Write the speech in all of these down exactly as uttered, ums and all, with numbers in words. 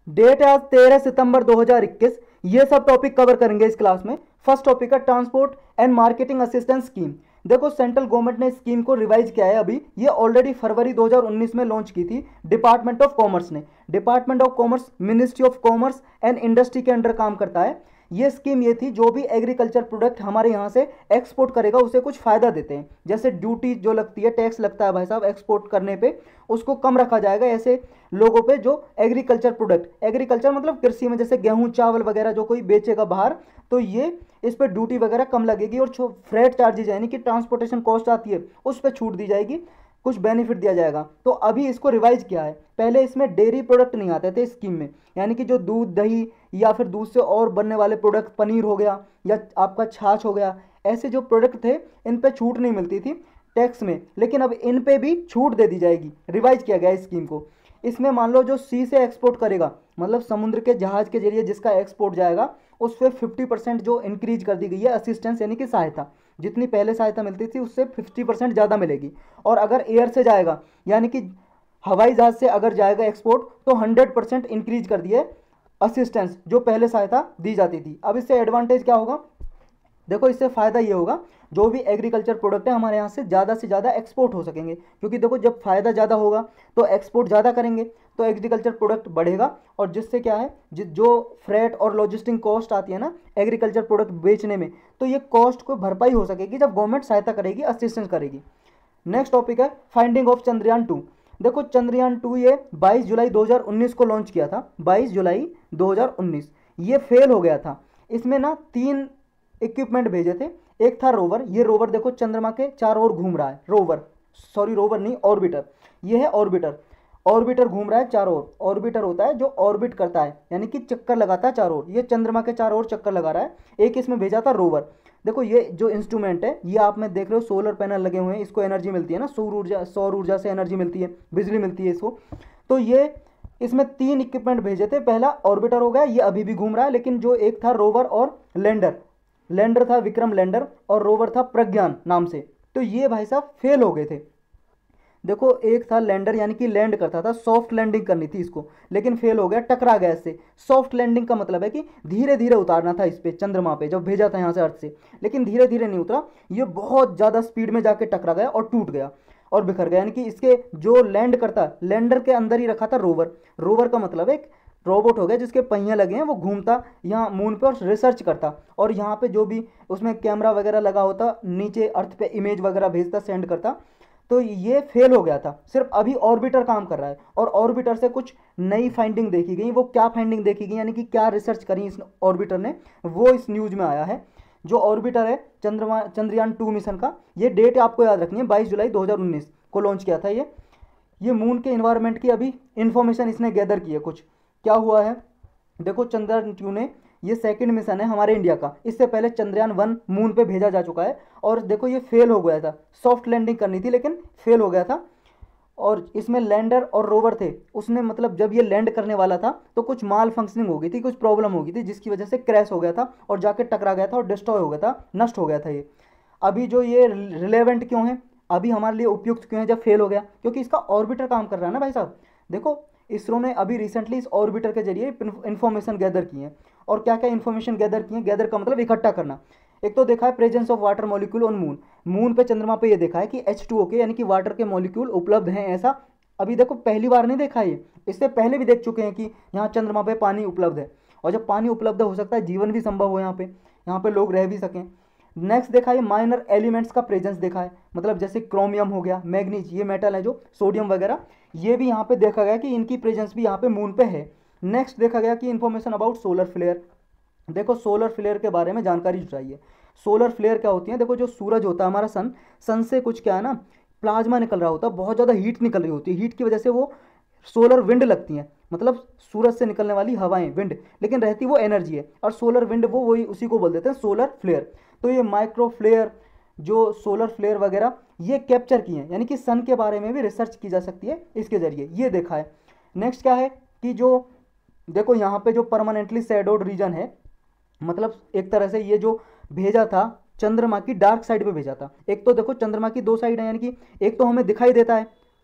Date है आज तेरह सितंबर दो हज़ार इक्कीस। ये सब टॉपिक कवर करेंगे इस क्लास में। फर्स्ट टॉपिक है transport and marketing assistance scheme. देखो सेंट्रल गवर्नमेंट ने स्कीम को रिवाइज किया है अभी। ये ऑलरेडी फरवरी दो हज़ार उन्नीस में लॉन्च की थी डिपार्टमेंट ऑफ कॉमर्स ने। Department of commerce ministry of commerce and industry के अंडर काम करता है। ये स्कीम ये थी, जो भी एग्रीकल्चर प्रोडक्ट हमारे यहाँ से एक्सपोर्ट करेगा उसे कुछ फायदा देते हैं। जैसे ड्यूटी जो लगती है, टैक्स लगता है भाई साहब एक्सपोर्ट करने पे, उसको कम रखा जाएगा ऐसे लोगों पे जो एग्रीकल्चर प्रोडक्ट, एग्रीकल्चर मतलब कृषि में जैसे गेहूं चावल वगैरह जो कोई बेचेगा बाहर, तो ये इस पर ड्यूटी वगैरह कम लगेगी। और जो फ्रेट चार्जेज यानी कि ट्रांसपोर्टेशन कॉस्ट आती है उस पर छूट दी जाएगी, कुछ बेनिफिट दिया जाएगा। तो अभी इसको रिवाइज किया है। पहले इसमें डेयरी प्रोडक्ट नहीं आते थे स्कीम में, यानी कि जो दूध दही या फिर दूध से और बनने वाले प्रोडक्ट, पनीर हो गया या आपका छाछ हो गया, ऐसे जो प्रोडक्ट थे इन पे छूट नहीं मिलती थी टैक्स में। लेकिन अब इन पे भी छूट दे दी जाएगी, रिवाइज किया गया है स्कीम को। इसमें मान लो जो सी से एक्सपोर्ट करेगा, मतलब समुद्र के जहाज के जरिए जिसका एक्सपोर्ट जाएगा, उस पर फिफ्टी परसेंट जो इंक्रीज कर दी गई है असिस्टेंस यानी कि सहायता। जितनी पहले सहायता मिलती थी उससे फिफ्टी परसेंट ज़्यादा मिलेगी। और अगर एयर से जाएगा यानी कि हवाई जहाज से अगर जाएगा एक्सपोर्ट, तो हंड्रेड परसेंट इंक्रीज कर दिए असिस्टेंस जो पहले सहायता दी जाती थी। अब इससे एडवांटेज क्या होगा? देखो इससे फ़ायदा ये होगा, जो भी एग्रीकल्चर प्रोडक्ट है हमारे यहाँ से ज़्यादा से ज़्यादा एक्सपोर्ट हो सकेंगे। क्योंकि देखो जब फ़ायदा ज़्यादा होगा तो एक्सपोर्ट ज़्यादा करेंगे, तो एग्रीकल्चर प्रोडक्ट बढ़ेगा। और जिससे क्या है, जि- जो फ्रेट और लॉजिस्टिक कॉस्ट आती है ना एग्रीकल्चर प्रोडक्ट बेचने में, तो ये कॉस्ट को भरपाई हो सकेगी जब गवर्नमेंट सहायता करेगी, असिस्टेंस करेगी। नेक्स्ट टॉपिक है फाइंडिंग ऑफ चंद्रयान टू। देखो चंद्रयान टू ये बाईस जुलाई दो हज़ार उन्नीस को लॉन्च किया था, बाईस जुलाई दो हज़ार उन्नीस। ये फेल हो गया था। इसमें ना तीन इक्विपमेंट भेजे थे। एक था रोवर, ये रोवर देखो चंद्रमा के चारों ओर घूम रहा है। रोवर, सॉरी रोवर नहीं, ऑर्बिटर। ये है ऑर्बिटर। ऑर्बिटर घूम रहा है चारों ओर। ऑर्बिटर होता है जो ऑर्बिट करता है, यानी कि चक्कर लगाता है चारों ओर। ये चंद्रमा के चारों ओर चक्कर लगा रहा है। एक इसमें भेजा था रोवर। देखो ये जो इंस्ट्रूमेंट है, ये आप में देख रहे हो सोलर पैनल लगे हुए हैं, इसको एनर्जी मिलती है ना, सौर ऊर्जा, सौर ऊर्जा से एनर्जी मिलती है, बिजली मिलती है इसको। तो ये इसमें तीन इक्विपमेंट भेजे थे। पहला ऑर्बिटर हो गया, ये अभी भी घूम रहा है। लेकिन जो एक था रोवर और लैंडर, लैंडर था विक्रम लैंडर और रोवर था प्रज्ञान नाम से, तो ये भाई साहब फेल हो गए थे। देखो एक था लैंडर यानी कि लैंड करता था, सॉफ्ट लैंडिंग करनी थी इसको, लेकिन फेल हो गया, टकरा गया इससे। सॉफ्ट लैंडिंग का मतलब है कि धीरे धीरे उतारना था इस पे चंद्रमा पे, जब भेजा था यहाँ से अर्थ से, लेकिन धीरे धीरे नहीं उतरा। ये बहुत ज़्यादा स्पीड में जाके टकरा गया और टूट गया और बिखर गया। यानी कि इसके जो लैंड करता, लैंडर के अंदर ही रखा था रोवर। रोवर का मतलब एक रोबोट हो गया जिसके पहिए लगे हैं, वो घूमता यहाँ मून पे और रिसर्च करता। और यहाँ पे जो भी उसमें कैमरा वगैरह लगा होता, नीचे अर्थ पे इमेज वगैरह भेजता, सेंड करता। तो ये फेल हो गया था। सिर्फ अभी ऑर्बिटर काम कर रहा है और ऑर्बिटर से कुछ नई फाइंडिंग देखी गई। वो क्या फाइंडिंग देखी गई यानी कि क्या रिसर्च करी इस ऑर्बिटर ने, वो इस न्यूज़ में आया है। जो ऑर्बिटर है चंद्रमा चंद्रयान टू मिशन का, ये डेट आपको याद रखनी है, बाईस जुलाई दो हज़ार उन्नीस को लॉन्च किया था ये। ये मून के इन्वायरमेंट की अभी इंफॉर्मेशन इसने गैदर की है। कुछ क्या हुआ है देखो, चंद्रयान टू ने, ये सेकंड मिशन है हमारे इंडिया का। इससे पहले चंद्रयान वन मून पे भेजा जा चुका है और देखो ये फेल हो गया था। सॉफ्ट लैंडिंग करनी थी लेकिन फेल हो गया था। और इसमें लैंडर और रोवर थे, उसने मतलब जब ये लैंड करने वाला था तो कुछ माल फंक्शनिंग हो गई थी, कुछ प्रॉब्लम हो गई थी, जिसकी वजह से क्रैश हो गया था और जाके टकरा गया था और डिस्ट्रॉय हो गया था, नष्ट हो गया था ये। अभी जो ये रिलेवेंट क्यों है, अभी हमारे लिए उपयुक्त क्यों है जब फेल हो गया? क्योंकि इसका ऑर्बिटर काम कर रहा है ना भाई साहब। देखो इसरो ने अभी रिसेंटली इस ऑर्बिटर के जरिए इन्फॉर्मेशन गैदर की है। और क्या क्या इन्फॉर्मेशन गैदर की है? गैदर का मतलब इकट्ठा करना। एक तो देखा है presence of water molecule on moon. Moon पे, चंद्रमा पे ये देखा है कि एच टू ओ के यानी कि वाटर के मॉलिक्यूल उपलब्ध हैं, ऐसा अभी देखो पहली बार नहीं देखा ये, इससे पहले भी देख चुके हैं कि यहाँ चंद्रमा पे पानी उपलब्ध है। और जब पानी उपलब्ध हो सकता है जीवन भी संभव हो यहाँ पे, यहाँ पे लोग रह भी सकें। नेक्स्ट देखा है माइनर एलिमेंट्स का प्रेजेंस देखा है, मतलब जैसे क्रोमियम हो गया, मैग्नीज, ये मेटल है जो, सोडियम वगैरह, ये भी यहाँ पे देखा गया कि इनकी प्रेजेंस भी यहाँ पे मून पे है। नेक्स्ट देखा गया कि इन्फॉर्मेशन अबाउट सोलर फ्लेयर। देखो सोलर फ्लेयर के बारे में जानकारी जुटाइए। सोलर फ्लेयर क्या होती है? देखो जो सूरज होता है हमारा, सन, सन से कुछ क्या है ना, प्लाज्मा निकल रहा होता है, बहुत ज़्यादा हीट निकल रही होती है। हीट की वजह से वो सोलर विंड लगती हैं, मतलब सूरज से निकलने वाली हवाएं, विंड, लेकिन रहती वो एनर्जी है। और सोलर विंड वो वही, उसी को बोल देते हैं सोलर फ्लेयर। तो ये माइक्रो फ्लेयर, जो सोलर फ्लेयर वगैरह, ये कैप्चर किए हैं, यानी कि सन के बारे में भी रिसर्च की जा सकती है इसके जरिए, ये देखा है। नेक्स्ट क्या है कि जो देखो यहाँ पे जो परमानेंटली शैडोड रीजन है, मतलब एक तरह से ये जो भेजा था चंद्रमा की डार्क साइड पे भेजा था। एक तो देखो चंद्रमा की दो साइड है, यानी कि एक तो हमें दिखाई देता है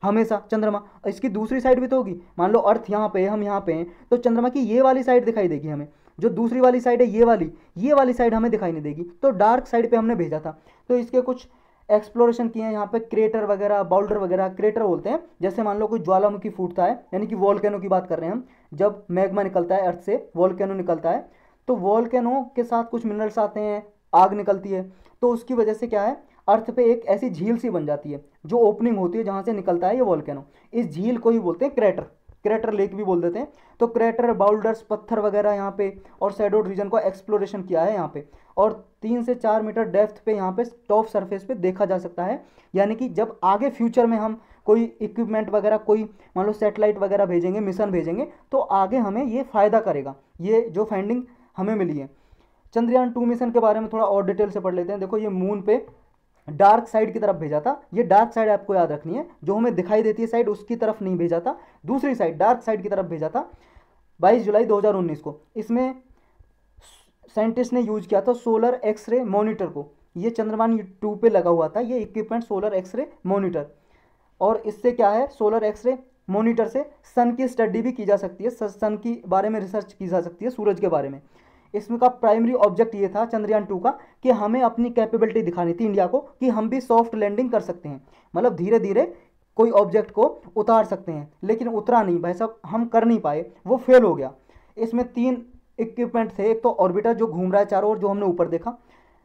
हमेशा चंद्रमा, इसकी दूसरी साइड भी तो होगी। मान लो अर्थ यहाँ पे है, हम यहाँ पे हैं, तो चंद्रमा की ये वाली साइड दिखाई देगी हमें, जो दूसरी वाली साइड है ये वाली, ये वाली साइड हमें दिखाई नहीं देगी। तो डार्क साइड पे हमने भेजा था। तो इसके कुछ एक्सप्लोरेशन किए हैं यहाँ पे, क्रेटर वगैरह, बाउल्डर वगैरह। क्रेटर बोलते हैं जैसे मान लो कोई ज्वालामुखी फूटता है, यानी कि वॉल्केनो की बात कर रहे हैं हम, जब मैग्मा निकलता है अर्थ से, वॉल्केनो निकलता है, तो वॉल्केनो के साथ कुछ मिनरल्स आते हैं, आग निकलती है, तो उसकी वजह से क्या है, अर्थ पे एक ऐसी झील सी बन जाती है जो ओपनिंग होती है जहाँ से निकलता है ये वॉल्केनो। इस झील को ही बोलते हैं क्रेटर, क्रेटर लेक भी बोल देते हैं। तो क्रेटर, बाउल्डर्स, पत्थर वगैरह यहाँ पे, और शैडोड रीजन को एक्सप्लोरेशन किया है यहाँ पे, और तीन से चार मीटर डेप्थ पे यहाँ पे टॉप सरफेस पे देखा जा सकता है। यानी कि जब आगे फ्यूचर में हम कोई इक्विपमेंट वगैरह, कोई मान लो सैटेलाइट वगैरह भेजेंगे, मिशन भेजेंगे, तो आगे हमें ये फ़ायदा करेगा, ये जो फाइंडिंग हमें मिली है। चंद्रयान टू मिशन के बारे में थोड़ा और डिटेल से पढ़ लेते हैं। देखो ये मून पे डार्क साइड की तरफ भेजा था, ये डार्क साइड आपको याद रखनी है, जो हमें दिखाई देती है साइड उसकी तरफ नहीं भेजा था, दूसरी साइड डार्क साइड की तरफ भेजा था बाईस जुलाई दो हज़ार उन्नीस को। इसमें साइंटिस्ट ने यूज किया था सोलर एक्सरे मॉनिटर को, ये चंद्रयान टू पे लगा हुआ था ये इक्विपमेंट, सोलर एक्सरे मॉनिटर। और इससे क्या है, सोलर एक्सरे मॉनिटर से सन की स्टडी भी की जा सकती है, सन की बारे में रिसर्च की जा सकती है, सूरज के बारे में। इसमें का प्राइमरी ऑब्जेक्ट ये था चंद्रयान टू का कि हमें अपनी कैपेबिलिटी दिखानी थी इंडिया को कि हम भी सॉफ्ट लैंडिंग कर सकते हैं, मतलब धीरे धीरे कोई ऑब्जेक्ट को उतार सकते हैं। लेकिन उतरा नहीं भाई साहब, हम कर नहीं पाए, वो फेल हो गया। इसमें तीन इक्विपमेंट थे, एक तो ऑर्बिटर जो घूम रहा है चारों ओर, जो हमने ऊपर देखा,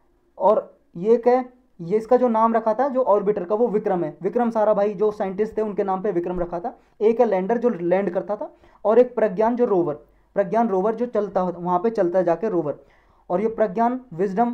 और ये क्या, ये इसका जो नाम रखा था जो ऑर्बिटर का वो विक्रम है, विक्रम साराभाई जो साइंटिस्ट थे उनके नाम पे विक्रम रखा था। एक है लैंडर जो लैंड करता था, और एक प्रज्ञान जो रोवर, प्रज्ञान रोवर जो चलता वहाँ पे चलता है जाके रोवर। और ये प्रज्ञान विजडम,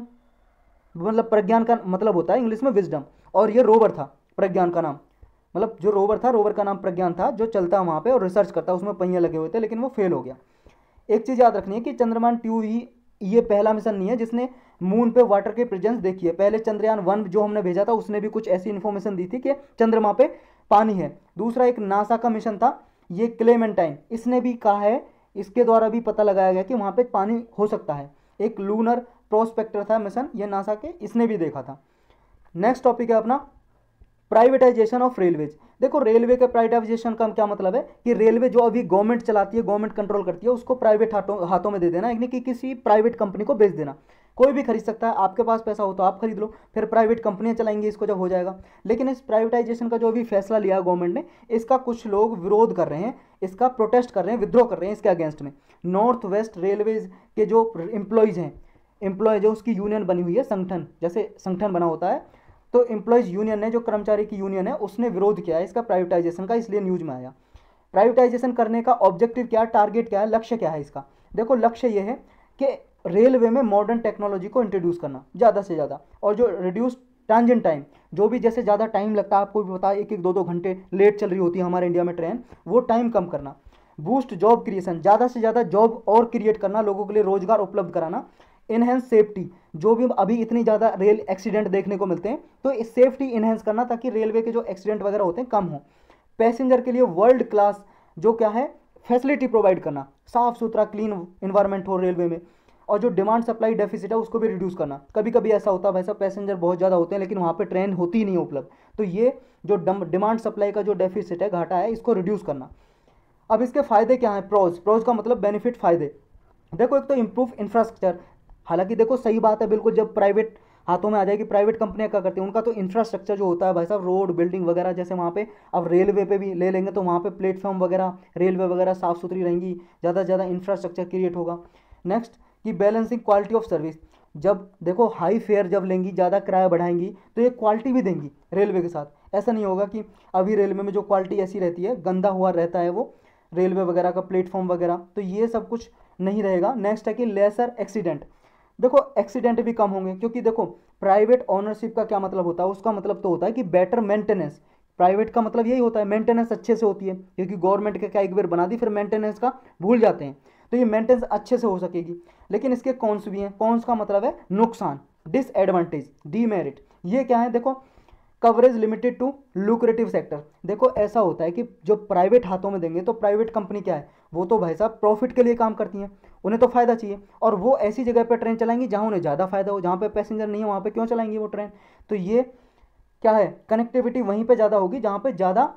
मतलब प्रज्ञान का मतलब होता है इंग्लिश में विजडम, और ये रोवर था प्रज्ञान का नाम, मतलब जो रोवर था, रोवर का नाम प्रज्ञान था, जो चलता वहाँ पे और रिसर्च करता, उसमें पहिए लगे हुए थे, लेकिन वो फेल हो गया। एक चीज़ याद रखनी है कि चंद्रयान टू ही ये पहला मिशन नहीं है जिसने मून पे वाटर की प्रेजेंस देखी है। पहले चंद्रयान वन जो हमने भेजा था उसने भी कुछ ऐसी इन्फॉर्मेशन दी थी कि चंद्रमा पे पानी है। दूसरा एक नासा का मिशन था ये क्लेमेंटाइन, इसने भी कहा है, इसके द्वारा भी पता लगाया गया कि वहाँ पे पानी हो सकता है। एक लूनर प्रोस्पेक्टर था मिशन ये नासा के, इसने भी देखा था। नेक्स्ट टॉपिक है अपना प्राइवेटाइजेशन ऑफ रेलवेज। देखो रेलवे के प्राइवेटाइजेशन का क्या मतलब है कि रेलवे जो अभी गवर्नमेंट चलाती है, गवर्नमेंट कंट्रोल करती है, उसको प्राइवेट हाथों हाथों में दे देना, यानी कि किसी प्राइवेट कंपनी को बेच देना। कोई भी खरीद सकता है, आपके पास पैसा हो तो आप खरीद लो, फिर प्राइवेट कंपनियां चलाएंगी इसको जब हो जाएगा। लेकिन इस प्राइवेटाइजेशन का जो भी फैसला लिया गवर्नमेंट ने, इसका कुछ लोग विरोध कर रहे हैं, इसका प्रोटेस्ट कर रहे हैं, विद्रोह कर रहे हैं इसके अगेंस्ट में। नॉर्थ वेस्ट रेलवेज के जो एम्प्लॉयज़ हैं, एम्प्लॉय जो उसकी यूनियन बनी हुई है, संगठन जैसे संगठन बना होता है, तो एम्प्लॉयज़ यूनियन ने, जो कर्मचारी की यूनियन है, उसने विरोध किया है इसका प्राइवेटाइजेशन का, इसलिए न्यूज में आया। प्राइवेटाइजेशन करने का ऑब्जेक्टिव क्या है, टारगेट क्या है, लक्ष्य क्या है इसका? देखो लक्ष्य ये है कि रेलवे में मॉडर्न टेक्नोलॉजी को इंट्रोड्यूस करना ज़्यादा से ज़्यादा, और जो रिड्यूस ट्रांजिट टाइम, जो भी जैसे ज़्यादा टाइम लगता है, आपको भी पता है एक एक दो दो घंटे लेट चल रही होती है हमारे इंडिया में ट्रेन, वो टाइम कम करना। बूस्ट जॉब क्रिएशन, ज़्यादा से ज़्यादा जॉब और क्रिएट करना, लोगों के लिए रोजगार उपलब्ध कराना। इनहेंस सेफ्टी, जो भी अभी इतनी ज़्यादा रेल एक्सीडेंट देखने को मिलते हैं, तो इस सेफ्टी इनहेंस करना ताकि रेलवे के जो एक्सीडेंट वगैरह होते हैं कम हो। पैसेंजर के लिए वर्ल्ड क्लास जो क्या है फैसिलिटी प्रोवाइड करना, साफ सुथरा क्लीन इन्वायरमेंट हो रेलवे में। और जो डिमांड सप्लाई डेफिसिट है उसको भी रिड्यूस करना। कभी कभी ऐसा होता है भाई साहब, पैसेंजर बहुत ज़्यादा होते हैं लेकिन वहाँ पे ट्रेन होती ही नहीं उपलब्ध, तो ये जो डिमांड सप्लाई का जो डेफिसिट है, घाटा है, इसको रिड्यूस करना। अब इसके फायदे क्या हैं? प्रोज, प्रोज का मतलब बेनिफिट, फायदे। देखो एक तो इम्प्रूव इंफ्रास्ट्रक्चर, हालांकि देखो सही बात है बिल्कुल, जब प्राइवेट हाथों में आ जाएगी, प्राइवेट कंपनियां क्या करती हैं, उनका तो इंफ्रास्ट्रक्चर जो होता है भाई साहब, रोड बिल्डिंग वगैरह, जैसे वहाँ पे अब रेलवे पे भी ले लेंगे तो वहाँ पे प्लेटफॉर्म वगैरह, रेलवे वगैरह साफ़ सुथरी रहेंगी, ज़्यादा से ज़्यादा इंफ्रास्ट्रक्चर क्रिएट होगा। नेक्स्ट कि बैलेंसिंग क्वालिटी ऑफ सर्विस, जब देखो हाई फेयर जब लेंगी, ज़्यादा किराया बढ़ाएंगी, तो ये क्वालिटी भी देंगी रेलवे के साथ। ऐसा नहीं होगा कि अभी रेलवे में जो क्वालिटी ऐसी रहती है, गंदा हुआ रहता है वो रेलवे वगैरह का प्लेटफॉर्म वगैरह, तो ये सब कुछ नहीं रहेगा। नेक्स्ट है कि लेसर एक्सीडेंट, देखो एक्सीडेंट भी कम होंगे, क्योंकि देखो प्राइवेट ओनरशिप का क्या मतलब होता है, उसका मतलब तो होता है कि बेटर मेंटेनेंस। प्राइवेट का मतलब यही होता है, मेंटेनेंस अच्छे से होती है, क्योंकि गवर्नमेंट के क्या एक बार बना दी फिर मेंटेनेंस का भूल जाते हैं, तो ये मेंटेनेंस अच्छे से हो सकेगी। लेकिन इसके कॉन्स भी हैं। कॉन्स का मतलब है नुकसान, डिसएडवांटेज, डीमेरिट। ये क्या है? देखो coverage limited to lucrative sector. देखो ऐसा होता है कि जो प्राइवेट हाथों में देंगे, तो प्राइवेट कंपनी क्या है, वो तो भाई साहब प्रॉफिट के लिए काम करती हैं, उन्हें तो फ़ायदा चाहिए, और वो ऐसी जगह पर ट्रेन चलाएंगी जहाँ उन्हें ज़्यादा फायदा हो, जहाँ पे पैसेंजर नहीं है वहाँ पे क्यों चलाएंगी वो ट्रेन। तो ये क्या है, कनेक्टिविटी वहीं पे ज़्यादा होगी जहाँ पे ज़्यादा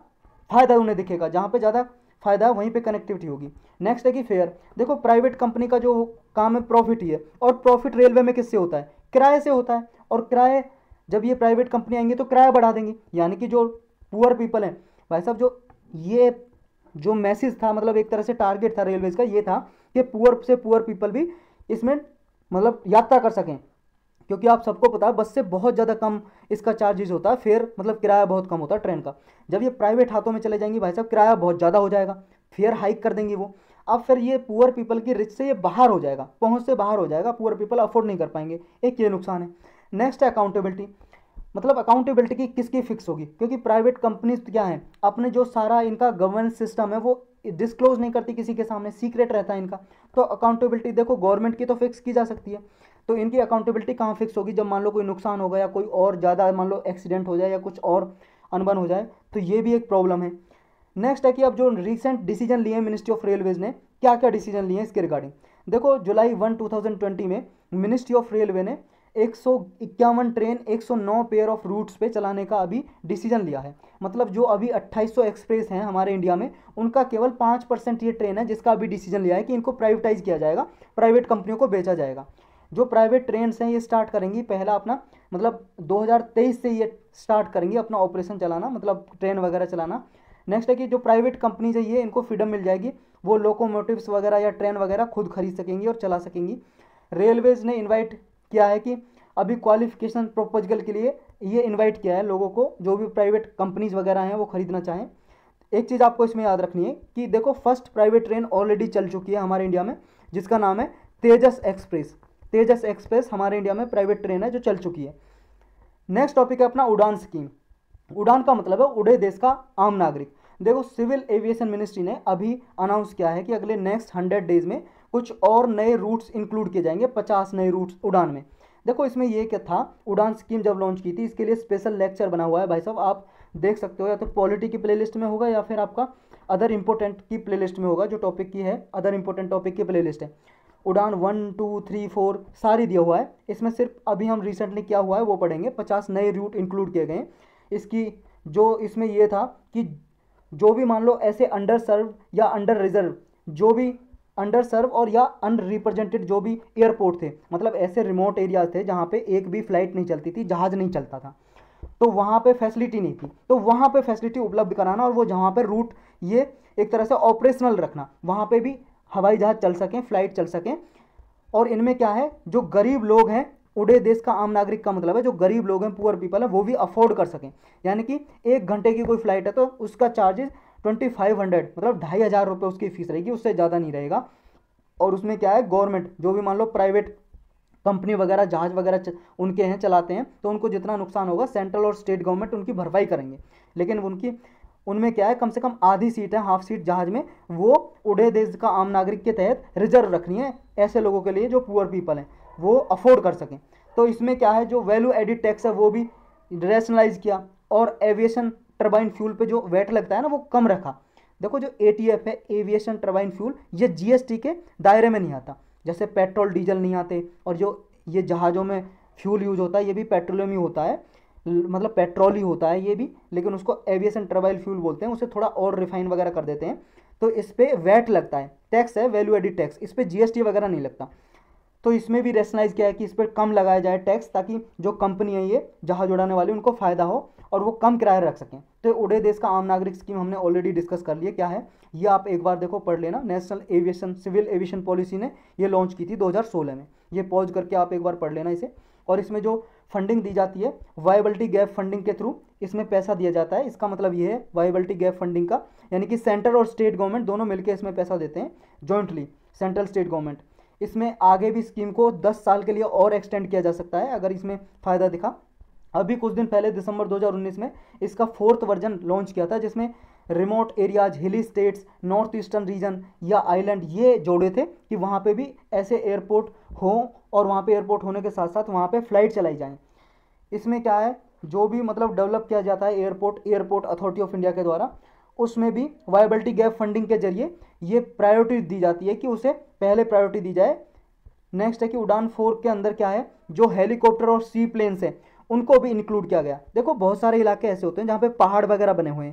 फ़ायदा उन्हें दिखेगा, जहाँ पे ज़्यादा फ़ायदा वहीं पे कनेक्टिविटी होगी। नेक्स्ट है कि फेयर। देखो प्राइवेट कंपनी का जो काम है प्रॉफिट ही है, और प्रॉफिट रेलवे में किससे होता है? किराए से होता है। और किराए जब ये प्राइवेट कंपनी आएंगी तो किराया बढ़ा देंगी, यानी कि जो पुअर पीपल हैं भाई साहब, जो ये जो मैसेज था, मतलब एक तरह से टारगेट था रेलवेज का, ये था कि पुअर से पुअर पीपल भी इसमें मतलब यात्रा कर सकें, क्योंकि आप सबको पता है बस से बहुत ज़्यादा कम इसका चार्जेस होता है, फेयर मतलब किराया बहुत कम होता है ट्रेन का। जब ये प्राइवेट हाथों में चले जाएंगी भाई साहब, किराया बहुत ज़्यादा हो जाएगा, फेयर हाइक कर देंगी वो। अब फिर ये पुअर पीपल की रिच से ये बाहर हो जाएगा, पहुंच से बाहर हो जाएगा, पुअर पीपल अफोर्ड नहीं कर पाएंगे, एक ये नुकसान है। नेक्स्ट है अकाउंटेबिलिटी। मतलब अकाउंटेबिलिटी की किसकी फिक्स होगी? क्योंकि प्राइवेट कंपनीज क्या है, अपने जो सारा इनका गवर्नेंस सिस्टम है वो डिस्क्लोज नहीं करती किसी के सामने, सीक्रेट रहता है इनका। तो अकाउंटेबिलिटी देखो गवर्नमेंट की तो फिक्स की जा सकती है, तो इनकी अकाउंटेबिलिटी कहाँ फिक्स होगी? जब मान लो कोई नुकसान हो गया या कोई और ज़्यादा मान लो एक्सीडेंट हो जाए या कुछ और अनबन हो जाए, तो ये भी एक प्रॉब्लम है। नेक्स्ट है कि अब जो रिसेंट डिसीजन लिए मिनिस्ट्री ऑफ रेलवेज ने, क्या क्या डिसीजन लिए इसके रिगार्डिंग देखो। July one two thousand twenty में मिनिस्ट्री ऑफ रेलवे ने एक सौ इक्यावन ट्रेन एक सौ नौ पेयर ऑफ रूट्स पे चलाने का अभी डिसीजन लिया है। मतलब जो अभी अट्ठाईस सौ एक्सप्रेस हैं हमारे इंडिया में, उनका केवल पाँच परसेंट ये ट्रेन है जिसका अभी डिसीजन लिया है कि इनको प्राइवेटाइज किया जाएगा, प्राइवेट कंपनियों को बेचा जाएगा। जो प्राइवेट ट्रेन हैं ये स्टार्ट करेंगी पहला अपना, मतलब दो हज़ार तेईस से ये स्टार्ट करेंगी अपना ऑपरेशन चलाना, मतलब ट्रेन वगैरह चलाना। नेक्स्ट है कि जो प्राइवेट कंपनीज है ये इनको फ्रीडम मिल जाएगी, वो लोकोमोटिव्स वगैरह या ट्रेन वगैरह खुद खरीद सकेंगी और चला सकेंगी। रेलवेज ने इनवाइट किया है कि अभी क्वालिफिकेशन प्रोपोजल के लिए ये इनवाइट किया है लोगों को, जो भी प्राइवेट कंपनीज वगैरह हैं वो खरीदना चाहें। एक चीज़ आपको इसमें याद रखनी है कि देखो फर्स्ट प्राइवेट ट्रेन ऑलरेडी चल चुकी है हमारे इंडिया में, जिसका नाम है तेजस एक्सप्रेस। तेजस एक्सप्रेस हमारे इंडिया में प्राइवेट ट्रेन है जो चल चुकी है। नेक्स्ट टॉपिक है अपना उड़ान स्कीम। उड़ान का मतलब है उड़े देश का आम नागरिक। देखो सिविल एविएशन मिनिस्ट्री ने अभी अनाउंस किया है कि अगले नेक्स्ट हंड्रेड डेज में कुछ और नए रूट्स इंक्लूड किए जाएंगे, पचास नए रूट्स उड़ान में। देखो इसमें ये क्या था, उड़ान स्कीम जब लॉन्च की थी इसके लिए स्पेशल लेक्चर बना हुआ है भाई साहब, आप देख सकते हो, या तो पॉलिटी की प्लेलिस्ट में होगा या फिर आपका अदर इंपॉर्टेंट की प्लेलिस्ट में होगा, जो टॉपिक की है अदर इंपॉर्टेंट टॉपिक की प्लेलिस्ट है। Udan one two three four सारी दिया हुआ है, इसमें सिर्फ अभी हम रिसेंटली क्या हुआ है वो पढ़ेंगे। पचास नए रूट इंक्लूड किए गए। इसकी जो इसमें ये था कि जो भी मान लो ऐसे अंडर सर्व या अंडर रिजर्व, जो भी अंडर सर्व और या अनरिप्रेजेंटेड जो भी एयरपोर्ट थे, मतलब ऐसे रिमोट एरियाज थे जहाँ पे एक भी फ्लाइट नहीं चलती थी, जहाज नहीं चलता था, तो वहाँ पे फैसिलिटी नहीं थी, तो वहाँ पे फैसिलिटी उपलब्ध कराना, और वो जहाँ पे रूट ये एक तरह से ऑपरेशनल रखना, वहाँ पे भी हवाई जहाज चल सकें, फ्लाइट चल सकें। और इनमें क्या है, जो गरीब लोग हैं, उड़े देश का आम नागरिक का मतलब है जो गरीब लोग हैं, पुअर पीपल है, वो भी अफोर्ड कर सकें। यानी कि एक घंटे की कोई फ्लाइट है तो उसका चार्जेस ट्वेंटी फाइव हंड्रेड मतलब ढाई हज़ार रुपये उसकी फीस रहेगी, उससे ज़्यादा नहीं रहेगा। और उसमें क्या है, गवर्नमेंट जो भी मान लो प्राइवेट कंपनी वगैरह जहाज वगैरह उनके हैं चलाते हैं, तो उनको जितना नुकसान होगा सेंट्रल और स्टेट गवर्नमेंट उनकी भरपाई करेंगे। लेकिन उनकी उनमें क्या है, कम से कम आधी सीट है, हाफ सीट जहाज में, वो उड़े देश का आम नागरिक के तहत रिजर्व रखनी है ऐसे लोगों के लिए जो पुअर पीपल हैं, वो अफोर्ड कर सकें। तो इसमें क्या है, जो वैल्यू एडिड टैक्स है वो भी रैशनलाइज किया, और एविएशन टर्बाइन फ्यूल पे जो वेट लगता है ना वो कम रखा। देखो जो ए टी एफ है, एविएशन टर्बाइन फ्यूल, ये जी एस टी के दायरे में नहीं आता, जैसे पेट्रोल डीजल नहीं आते, और जो ये जहाज़ों में फ्यूल यूज होता है ये भी पेट्रोलियम ही होता है, मतलब पेट्रोल ही होता है ये भी, लेकिन उसको एविएशन टर्बाइन फ्यूल बोलते हैं, उसे थोड़ा और रिफाइन वगैरह कर देते हैं, तो इस पर वैट लगता है, टैक्स है वैल्यू एडिड टैक्स, इस पर जीएसटी वगैरह नहीं लगता। तो इसमें भी रेशनलाइज किया है कि इस पर कम लगाया जाए टैक्स, ताकि जो कंपनी है ये जहाज उड़ाने वाली उनको फ़ायदा हो और वो कम किराया रख सकें। तो उड़े देश का आम नागरिक स्कीम हमने ऑलरेडी डिस्कस कर लिया क्या है, ये आप एक बार देखो पढ़ लेना। National aviation civil aviation policy ने ये लॉन्च की थी दो हज़ार सोलह में, ये पॉज करके आप एक बार पढ़ लेना इसे। और इसमें जो फंडिंग दी जाती है वायबिलिटी गैप फंडिंग के थ्रू इसमें पैसा दिया जाता है। इसका मतलब ये है वायबिलिटी गैप फंडिंग का, यानी कि सेंटर और स्टेट गवर्नमेंट दोनों मिलकर इसमें पैसा देते हैं जॉइंटली, सेंट्रल स्टेट गवर्नमेंट। इसमें आगे भी स्कीम को दस साल के लिए और एक्सटेंड किया जा सकता है अगर इसमें फ़ायदा दिखा। अभी कुछ दिन पहले दिसंबर दो हज़ार उन्नीस में इसका फोर्थ वर्जन लॉन्च किया था, जिसमें remote areas, hilly states, north eastern region या आइलैंड ये जोड़े थे कि वहाँ पे भी ऐसे एयरपोर्ट हो, और वहाँ पे एयरपोर्ट होने के साथ साथ वहाँ पे फ्लाइट चलाई जाएँ। इसमें क्या है, जो भी मतलब डेवलप किया जाता है airport airport authority of India के द्वारा, उसमें भी वायबिलिटी गैप फंडिंग के जरिए ये प्रायोरिटी दी जाती है कि उसे पहले प्रायोरिटी दी जाए। नेक्स्ट है कि उड़ान फोर के अंदर क्या है, जो हेलीकॉप्टर और सी प्लेन्स हैं उनको भी इंक्लूड किया गया। देखो बहुत सारे इलाके ऐसे होते हैं जहाँ पे पहाड़ वगैरह बने हुए हैं,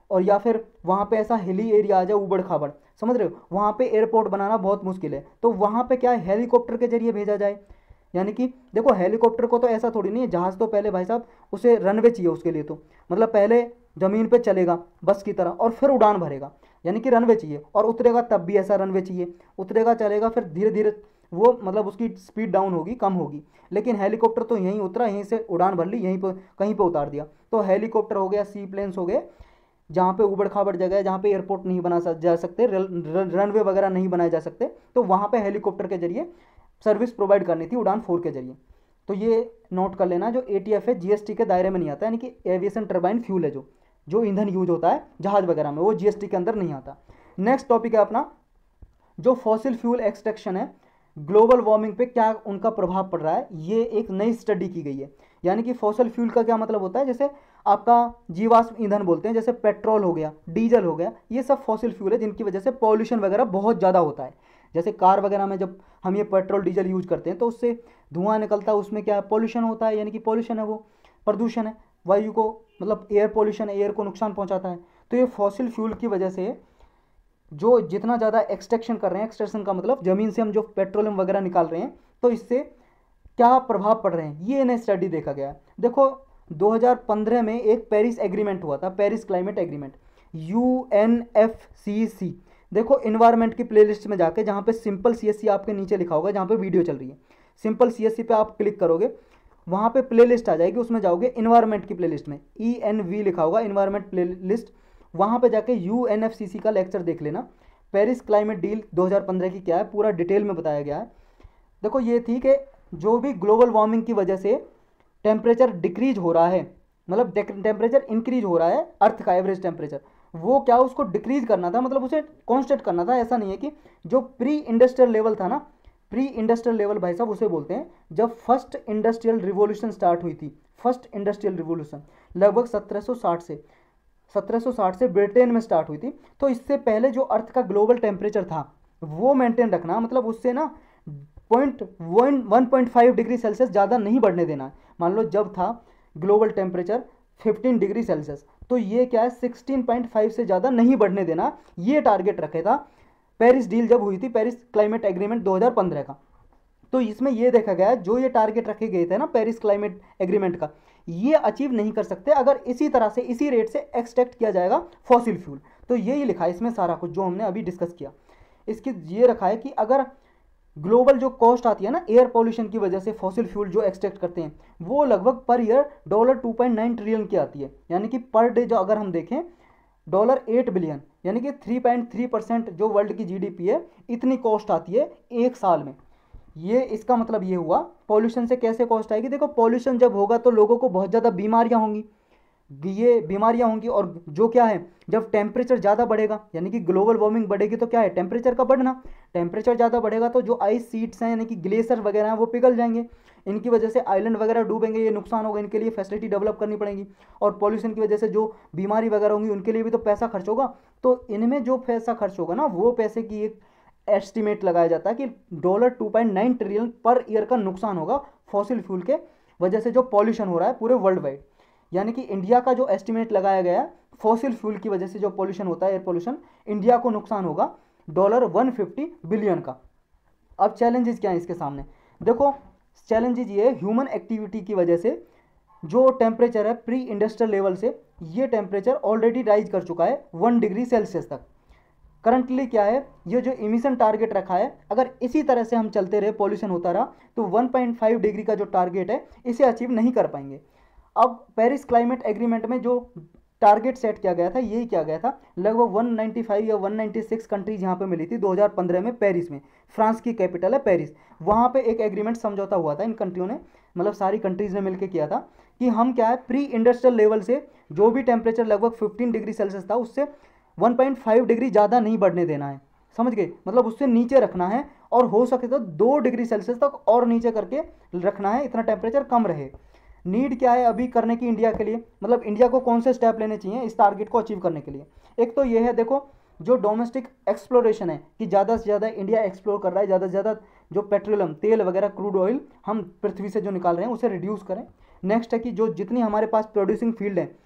और या फिर वहाँ पे ऐसा हिली एरिया आ जाए, ऊबड़ खाबड़, समझ रहे हो, वहाँ पे एयरपोर्ट बनाना बहुत मुश्किल है, तो वहाँ पे क्या है, हेलीकॉप्टर के जरिए भेजा जाए। यानी कि देखो हेलीकॉप्टर को तो ऐसा थोड़ी नहीं है, जहाज़ तो पहले भाई साहब उसे रनवे चाहिए उसके लिए, तो मतलब पहले ज़मीन पे चलेगा बस की तरह और फिर उड़ान भरेगा, यानी कि रनवे चाहिए, और उतरेगा तब भी ऐसा रनवे चाहिए, उतरेगा चलेगा फिर धीरे धीरे वो मतलब उसकी स्पीड डाउन होगी, कम होगी। लेकिन हेलीकॉप्टर तो यहीं उतरा, यहीं से उड़ान भर ली, यहीं पर कहीं पर उतार दिया। तो हेलीकॉप्टर हो गया, सी प्लेन्स हो गए, जहाँ पे उबड़ खाबड़ जगह है, जहाँ पे एयरपोर्ट नहीं बना जा सकते, रनवे वगैरह नहीं बनाए जा सकते, तो वहाँ पे हेलीकॉप्टर के जरिए सर्विस प्रोवाइड करनी थी उड़ान फोर के जरिए। तो ये नोट कर लेना, जो ए टी एफ है जीएसटी के दायरे में नहीं आता, यानी कि एविएशन टर्बाइन फ्यूल है, जो जो ईंधन यूज होता है जहाज वगैरह में, वो जीएसटी के अंदर नहीं आता। नेक्स्ट टॉपिक है अपना, जो फॉसिल फ्यूल एक्सट्रैक्शन है, ग्लोबल वार्मिंग पे क्या उनका प्रभाव पड़ रहा है, ये एक नई स्टडी की गई है। यानी कि फॉसिल फ्यूल का क्या मतलब होता है, जैसे आपका जीवाश्म ईंधन बोलते हैं, जैसे पेट्रोल हो गया, डीजल हो गया, ये सब फॉसिल फ्यूल है जिनकी वजह से पॉल्यूशन वगैरह बहुत ज़्यादा होता है। जैसे कार वगैरह में जब हम ये पेट्रोल डीजल यूज करते हैं तो उससे धुआं निकलता है, उसमें क्या पॉल्यूशन होता है, यानी कि पॉल्यूशन है, वो प्रदूषण है, वायु को मतलब एयर पॉल्यूशन है, एयर को नुकसान पहुंचाता है। तो ये फॉसिल फ्यूल की वजह से जो जितना ज़्यादा एक्सट्रैक्शन कर रहे हैं, एक्सट्रैक्शन का मतलब ज़मीन से हम जो पेट्रोलियम वगैरह निकाल रहे हैं, तो इससे क्या प्रभाव पड़ रहे हैं, ये इन्हें स्टडी देखा गया है। देखो दो हज़ार पंद्रह में एक पेरिस एग्रीमेंट हुआ था, Paris climate agreement, U N F C C. देखो इन्वायरमेंट की प्लेलिस्ट में जाके, जहाँ पे सिंपल सी एस सी आपके नीचे लिखा होगा, जहाँ पे वीडियो चल रही है, सिंपल सी एस सी पे आप क्लिक करोगे, वहाँ पे प्लेलिस्ट आ जाएगी, उसमें जाओगे इन्वायरमेंट की प्लेलिस्ट में, ई एन वी लिखा होगा इन्वायरमेंट प्लेलिस्ट, वहाँ पे जाके U N F C C का लेक्चर देख लेना। पेरिस क्लाइमेट डील दो हज़ार पंद्रह की क्या है, पूरा डिटेल में बताया गया है। देखो ये थी कि जो भी ग्लोबल वार्मिंग की वजह से टेम्परेचर डिक्रीज हो रहा है, मतलब टेम्परेचर इंक्रीज हो रहा है, अर्थ का एवरेज टेम्परेचर, वो क्या उसको डिक्रीज करना था, मतलब उसे कांस्टेंट करना था। ऐसा नहीं है कि जो प्री इंडस्ट्रियल लेवल था ना, प्री इंडस्ट्रियल लेवल भाई साहब उसे बोलते हैं जब फर्स्ट इंडस्ट्रियल रिवॉल्यूशन स्टार्ट हुई थी। फर्स्ट इंडस्ट्रियल रिवॉल्यूशन लगभग सत्रह सौ साठ से सत्रह सौ साठ से ब्रिटेन में स्टार्ट हुई थी। तो इससे पहले जो अर्थ का ग्लोबल टेम्परेचर था वो मेंटेन रखना, मतलब उससे ना point one one point five degree Celsius ज़्यादा नहीं बढ़ने देना। मान लो जब था global temperature fifteen degree Celsius, तो ये क्या है सिक्सटीन पॉइंट फाइव से ज़्यादा नहीं बढ़ने देना, ये टारगेट रखे था पेरिस डील जब हुई थी, पेरिस क्लाइमेट एग्रीमेंट दो हज़ार पंद्रह का। तो इसमें यह देखा गया जो ये टारगेट रखे गए थे ना पेरिस क्लाइमेट एग्रीमेंट का, ये अचीव नहीं कर सकते अगर इसी तरह से इसी रेट से एक्सट्रैक्ट किया जाएगा फॉसिल फ्यूल। तो यही लिखा है इसमें सारा कुछ जो हमने अभी डिस्कस किया। इसकी ये रखा है कि अगर ग्लोबल जो कॉस्ट आती है ना एयर पॉल्यूशन की वजह से फॉसिल फ्यूल जो एक्सट्रैक्ट करते हैं, वो लगभग per year dollar two point nine trillion की आती है, यानी कि पर डे जो अगर हम देखें डॉलर एट बिलियन, यानी कि थ्री पॉइंट थ्री परसेंट जो वर्ल्ड की जीडीपी है, इतनी कॉस्ट आती है एक साल में। ये इसका मतलब ये हुआ पॉल्यूशन से कैसे कॉस्ट आएगी। देखो पॉल्यूशन जब होगा तो लोगों को बहुत ज़्यादा बीमारियां होंगी, ये बीमारियां होंगी, और जो क्या है जब टेम्परेचर ज़्यादा बढ़ेगा, यानी कि ग्लोबल वार्मिंग बढ़ेगी, तो क्या है टेम्परेचर का बढ़ना, टेम्परेचर ज़्यादा बढ़ेगा तो जो आइस सीट्स हैं यानी कि ग्लेशियर वगैरह हैं वो पिघल जाएंगे, इनकी वजह से आइलैंड वगैरह डूबेंगे, ये नुकसान होगा, इनके लिए फैसिलिटी डेवलप करनी पड़ेगी। और पॉल्यूशन की वजह से जो बीमारी वगैरह होंगी उनके लिए भी तो पैसा खर्च होगा। तो इनमें जो पैसा खर्च होगा ना, वो पैसे की एक एस्टिमेट लगाया जाता है कि dollar two point nine trillion per year का नुकसान होगा फॉसिल फ्यूल के वजह से जो पॉल्यूशन हो रहा है पूरे वर्ल्ड वाइड। यानी कि इंडिया का जो एस्टिमेट लगाया गया है फॉसिल फ्यूल की वजह से जो पॉल्यूशन होता है एयर पॉल्यूशन, इंडिया को नुकसान होगा डॉलर वन फिफ्टी बिलियन का। अब चैलेंजेस क्या है इसके सामने, देखो चैलेंजेस ये ह्यूमन एक्टिविटी की वजह से जो टेम्परेचर है प्री इंडस्ट्रियल लेवल से, ये टेम्परेचर ऑलरेडी राइज कर चुका है वन डिग्री सेल्सियस तक। करंटली क्या है, ये जो इमिशन टारगेट रखा है, अगर इसी तरह से हम चलते रहे, पॉल्यूशन होता रहा, तो वन पॉइंट फाइव डिग्री का जो टारगेट है इसे अचीव नहीं कर पाएंगे। अब पेरिस क्लाइमेट एग्रीमेंट में जो टारगेट सेट किया गया था यही किया गया था, लगभग वन नाइंटी फाइव या वन नाइंटी सिक्स कंट्रीज यहाँ पे मिली थी दो हज़ार पंद्रह में पेरिस में, फ्रांस की कैपिटल है पेरिस। वहाँ पे एक एग्रीमेंट समझौता हुआ था इन कंट्रियों ने, मतलब सारी कंट्रीज ने मिलकर किया था कि हम क्या है प्री इंडस्ट्रियल लेवल से जो भी टेम्परेचर लगभग फिफ्टीन डिग्री सेल्सियस था उससे वन पॉइंट फाइव डिग्री ज़्यादा नहीं बढ़ने देना है, समझ गए, मतलब उससे नीचे रखना है, और हो सके तो दो डिग्री सेल्सियस तक और नीचे करके रखना है, इतना टेम्परेचर कम रहे। नीड क्या है अभी करने की इंडिया के लिए, मतलब इंडिया को कौन से स्टेप लेने चाहिए इस टारगेट को अचीव करने के लिए। एक तो ये है देखो जो डोमेस्टिक एक्सप्लोरेशन है कि ज़्यादा से ज़्यादा इंडिया एक्सप्लोर कर रहा है, ज़्यादा से ज़्यादा जो पेट्रोलियम तेल वगैरह क्रूड ऑयल हम पृथ्वी से जो निकाल रहे हैं उसे रिड्यूस करें। नेक्स्ट है कि जो जितनी हमारे पास प्रोड्यूसिंग फील्ड है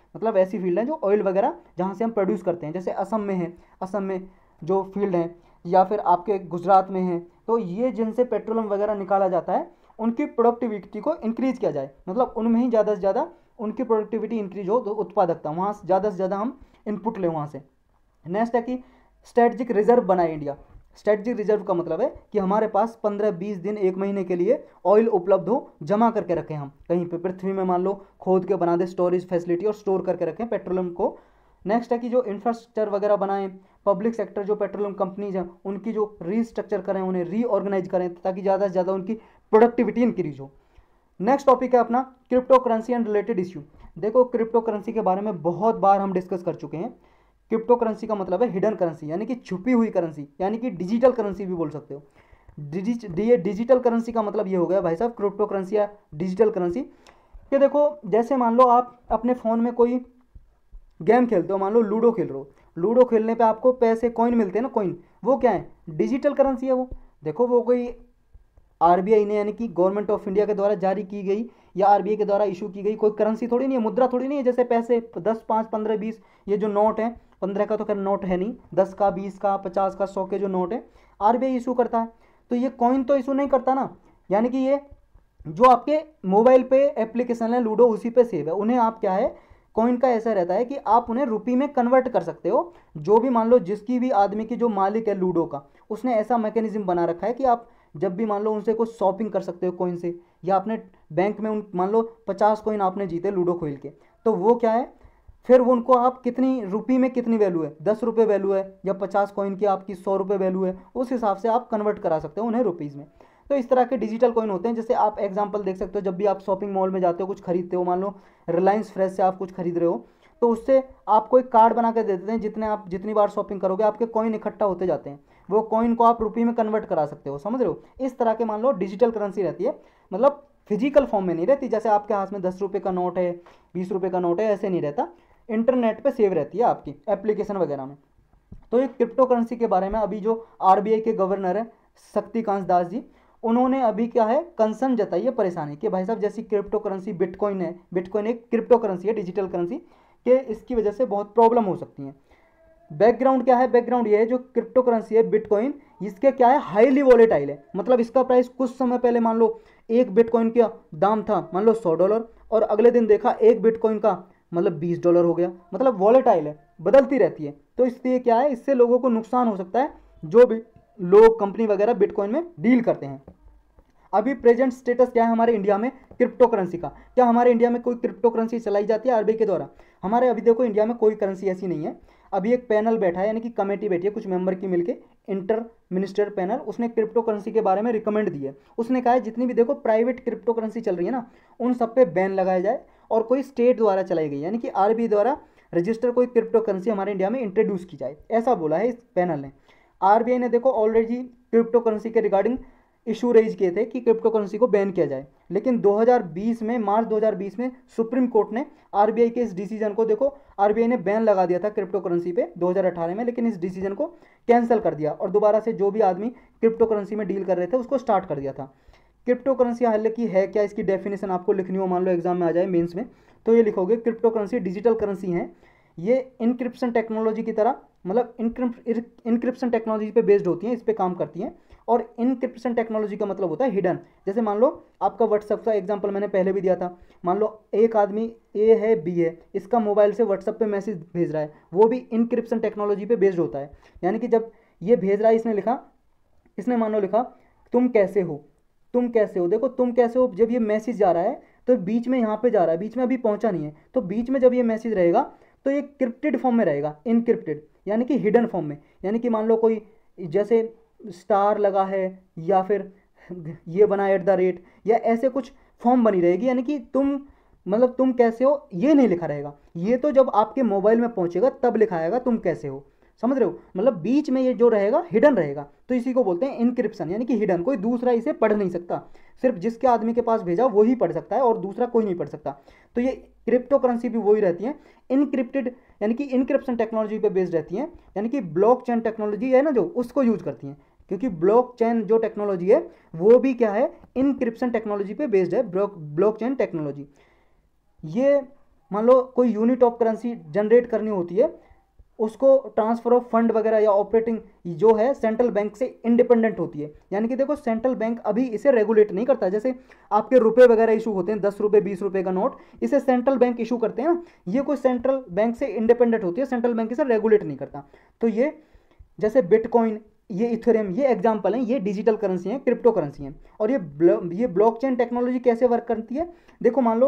मतलब ऐसी फील्ड हैं जो ऑयल वगैरह जहाँ से हम प्रोड्यूस करते हैं, जैसे असम में है, असम में जो फील्ड है, या फिर आपके गुजरात में है, तो ये जिनसे पेट्रोलियम वगैरह निकाला जाता है उनकी प्रोडक्टिविटी को इंक्रीज किया जाए, मतलब उनमें ही ज़्यादा से ज़्यादा उनकी प्रोडक्टिविटी इंक्रीज हो, तो उत्पादकता वहाँ से ज़्यादा से ज़्यादा हम इनपुट लें वहाँ से। नेक्स्ट है कि स्ट्रेटजिक रिजर्व बनाए इंडिया। स्ट्रेटजिक रिजर्व का मतलब है कि हमारे पास पंद्रह बीस दिन एक महीने के लिए ऑयल उपलब्ध हो, जमा करके रखें हम कहीं पे पृथ्वी में, मान लो खोद के बना दे स्टोरेज फैसिलिटी और स्टोर करके रखें पेट्रोलियम को। नेक्स्ट है कि जो इंफ्रास्ट्रक्चर वगैरह बनाएं, पब्लिक सेक्टर जो पेट्रोलियम कंपनीज हैं उनकी जो रीस्ट्रक्चर करें, उन्हें रीऑर्गेनाइज करें ताकि ज़्यादा से ज़्यादा उनकी प्रोडक्टिविटी इंक्रीज हो। नेक्स्ट टॉपिक है अपना crypto currency and related issue. देखो क्रिप्टो करेंसी के बारे में बहुत बार हम डिस्कस कर चुके हैं। क्रिप्टो करेंसी का मतलब है हिडन करेंसी, यानी कि छुपी हुई करेंसी, यानी कि डिजिटल करेंसी भी बोल सकते हो। डिजि डिजिटल करेंसी का मतलब ये हो गया भाई साहब, क्रिप्टो करेंसी या डिजिटल करेंसी, कि देखो जैसे मान लो आप अपने फ़ोन में कोई गेम खेलते हो, मान लो लूडो खेल रहे हो, लूडो खेलने पे आपको पैसे कॉइन मिलते हैं ना, कॉइन, वो क्या है, डिजिटल करेंसी है वो। देखो वो कोई आरबीआई ने यानी कि गवर्नमेंट ऑफ इंडिया के द्वारा जारी की गई या आरबीआई के द्वारा इशू की गई कोई करेंसी थोड़ी नहीं है, मुद्रा थोड़ी नहीं है। जैसे पैसे दस पाँच पंद्रह बीस ये जो नोट है, पंद्रह का तो खैर नोट है नहीं, दस का बीस का पचास का सौ के जो नोट है आरबीआई इशू करता है, तो ये कॉइन तो इशू नहीं करता ना। यानी कि ये जो आपके मोबाइल पे एप्लीकेशन है लूडो उसी पे सेव है, उन्हें आप क्या है, कॉइन का ऐसा रहता है कि आप उन्हें रुपये में कन्वर्ट कर सकते हो। जो भी मान लो जिसकी भी आदमी की जो मालिक है लूडो का, उसने ऐसा मैकेनिज्म बना रखा है कि आप जब भी मान लो उनसे कुछ शॉपिंग कर सकते हो कॉइन से, या आपने बैंक में उन मान लो पचास कॉइन आपने जीते लूडो खेल के, तो वो क्या है, फिर वो उनको आप कितनी रुपये में कितनी वैल्यू है, दस रुपये वैल्यू है या पचास कॉइन की आपकी सौ रुपये वैल्यू है, उस हिसाब से आप कन्वर्ट करा सकते हो उन्हें रुपीज़ में। तो इस तरह के डिजिटल कॉइन होते हैं। जैसे आप एग्जांपल देख सकते हो, जब भी आप शॉपिंग मॉल में जाते हो कुछ खरीदते हो, मान लो रिलायंस फ्रेश से आप कुछ खरीद रहे हो, तो उससे आपको एक कार्ड बना के दे देते हैं, जितने आप जितनी बार शॉपिंग करोगे आपके कॉइन इकट्ठा होते जाते हैं, वो कॉइन को आप रुपये में कन्वर्ट करा सकते हो, समझ रहे हो। इस तरह के मान लो डिजिटल करेंसी रहती है, मतलब फिजिकल फॉर्म में नहीं रहती, जैसे आपके हाथ में दस रुपये का नोट है, बीस रुपये का नोट है, ऐसे नहीं रहता, इंटरनेट पे सेव रहती है आपकी एप्लीकेशन वगैरह में। तो ये क्रिप्टो करेंसी के बारे में अभी जो आरबीआई के गवर्नर है शक्तिकांत दास जी, उन्होंने अभी क्या है कंसर्न जताई है, परेशानी कि भाई साहब जैसी क्रिप्टो करेंसी बिटकॉइन है, बिटकॉइन एक क्रिप्टो करेंसी है डिजिटल करेंसी, कि इसकी वजह से बहुत प्रॉब्लम हो सकती है। बैकग्राउंड क्या है, बैकग्राउंड ये है जो क्रिप्टो करेंसी है बिटकॉइन, इसके क्या है हाईली वॉलेटाइल है, मतलब इसका प्राइस कुछ समय पहले मान लो एक बिटकॉइन का दाम था मान लो सौ डॉलर, और अगले दिन देखा एक बिटकॉइन का मतलब बीस डॉलर हो गया, मतलब वॉलेटाइल है, बदलती रहती है। तो इसलिए क्या है, इससे लोगों को नुकसान हो सकता है जो भी लोग कंपनी वगैरह बिटकॉइन में डील करते हैं। अभी प्रेजेंट स्टेटस क्या है हमारे इंडिया में क्रिप्टो करेंसी का, क्या हमारे इंडिया में कोई क्रिप्टो करेंसी चलाई जाती है आरबीआई के द्वारा? हमारे अभी देखो इंडिया में कोई करेंसी ऐसी नहीं है। अभी एक पैनल बैठा है, यानी कि कमेटी बैठी है कुछ मेंबर की मिलके, इंटर मिनिस्टर पैनल, उसने क्रिप्टो करेंसी के बारे में रिकमेंड दी है। उसने कहा है जितनी भी देखो प्राइवेट क्रिप्टो करेंसी चल रही है ना, उन सब पे बैन लगाया जाए, और कोई स्टेट द्वारा चलाई गई यानी कि आरबीआई द्वारा रजिस्टर कोई क्रिप्टो करेंसी हमारे इंडिया में इंट्रोड्यूस की जाए, ऐसा बोला है इस पैनल ने। आरबीआई ने देखो ऑलरेडी क्रिप्टो करेंसी के रिगार्डिंग इशू रेज किए थे कि क्रिप्टो करेंसी को बैन किया जाए, लेकिन दो हज़ार बीस में मार्च दो हज़ार बीस में सुप्रीम कोर्ट ने आरबीआई के इस डिसीजन को, देखो आरबीआई ने बैन लगा दिया था क्रिप्टो करेंसी पे दो हज़ार अठारह में, लेकिन इस डिसीजन को कैंसिल कर दिया और दोबारा से जो भी आदमी क्रिप्टो करेंसी में डील कर रहे थे उसको स्टार्ट कर दिया था। क्रिप्टो करेंसी हालांकि है क्या, इसकी डेफिनेशन आपको लिखनी हो, मान लो एग्जाम में आ जाए मेंस में, तो ये लिखोगे क्रिप्टो करेंसी डिजिटल करेंसी है, ये इनक्रिप्शन टेक्नोलॉजी की तरह, मतलब इनक्रिप्शन टेक्नोलॉजी पे बेस्ड होती हैं, इस पे काम करती हैं। और इनक्रिप्शन टेक्नोलॉजी का मतलब होता है हिडन। जैसे मान लो आपका व्हाट्सअप का एग्जांपल मैंने पहले भी दिया था, मान लो एक आदमी ए है बी है, इसका मोबाइल से व्हाट्सअप पे मैसेज भेज रहा है, वो भी इनक्रिप्शन टेक्नोलॉजी पे बेस्ड होता है। यानी कि जब ये भेज रहा है, इसने लिखा, इसने मान लो लिखा तुम कैसे हो, तुम कैसे हो, देखो तुम कैसे हो, जब ये मैसेज जा रहा है तो बीच में यहाँ पे जा रहा है, बीच में अभी पहुँचा नहीं है, तो बीच में जब ये मैसेज रहेगा तो ये क्रिप्टेड फॉर्म में रहेगा, इनक्रिप्टेड यानी कि हिडन फॉर्म में। यानी कि मान लो कोई जैसे स्टार लगा है या फिर ये बना एट द रेट या ऐसे कुछ फॉर्म बनी रहेगी, यानी कि तुम मतलब तुम कैसे हो ये नहीं लिखा रहेगा, ये तो जब आपके मोबाइल में पहुंचेगा तब लिखा आएगा तुम कैसे हो, समझ रहे हो, मतलब बीच में ये जो रहेगा हिडन रहेगा, तो इसी को बोलते हैं इनक्रिप्शन, यानी कि हिडन, कोई दूसरा इसे पढ़ नहीं सकता, सिर्फ जिसके आदमी के पास भेजा वही पढ़ सकता है और दूसरा कोई नहीं पढ़ सकता। तो ये क्रिप्टो करेंसी भी वही रहती है, इनक्रिप्टेड यानी कि इनक्रिप्शन टेक्नोलॉजी पे बेस्ड रहती हैं, यानी कि ब्लॉक चेन टेक्नोलॉजी है ना जो, उसको यूज करती हैं, क्योंकि ब्लॉक चेन जो टेक्नोलॉजी है वो भी क्या है, इनक्रिप्शन टेक्नोलॉजी पे बेस्ड है, ब्लॉक ब्लॉक चेन टेक्नोलॉजी। ये मान लो कोई यूनिट ऑफ करेंसी जनरेट करनी होती है, उसको ट्रांसफर ऑफ फंड वगैरह या ऑपरेटिंग जो है सेंट्रल बैंक से इंडिपेंडेंट होती है। यानी कि देखो सेंट्रल बैंक अभी इसे रेगुलेट नहीं करता। जैसे आपके रुपए वगैरह इशू होते हैं, दस रुपये बीस रुपये का नोट, इसे सेंट्रल बैंक इशू करते हैं ना, ये कोई सेंट्रल बैंक से इंडिपेंडेंट होती है, सेंट्रल बैंक इसे रेगुलेट नहीं करता। तो ये जैसे बिटकॉइन, ये इथेरियम, ये एग्जांपल हैं, ये डिजिटल करेंसी हैं, क्रिप्टो करेंसी हैं। और ये ब्लो, ये ब्लॉकचेन टेक्नोलॉजी कैसे वर्क करती है, देखो मान लो